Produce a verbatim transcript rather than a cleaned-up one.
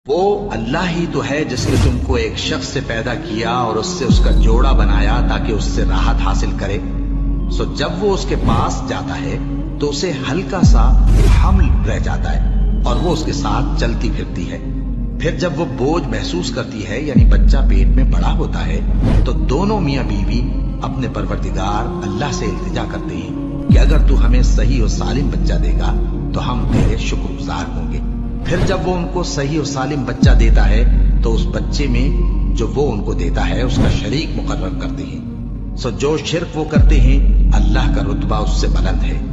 वो अल्लाह ही तो है जिसने तुमको एक शख्स से पैदा किया और उससे उसका जोड़ा बनाया ताकि उससे राहत हासिल करे। सो जब वो उसके पास जाता है तो उसे हल्का सा हमल रह जाता है और वो उसके साथ चलती फिरती है। फिर जब वो बोझ महसूस करती है यानी बच्चा पेट में बड़ा होता है तो दोनों मियां बीवी अपने परवरदिगार अल्लाह से इल्तिजा करते हैं कि अगर तू हमें सही और सालिम बच्चा देगा तो हम तेरे शुक्रगुजार होंगे। फिर जब वो उनको सही और सालिम बच्चा देता है तो उस बच्चे में जो वो उनको देता है उसका शरीक मुकर्रर करते हैं। सो जो शिर्क वो करते हैं अल्लाह का रुतबा उससे बुलंद है।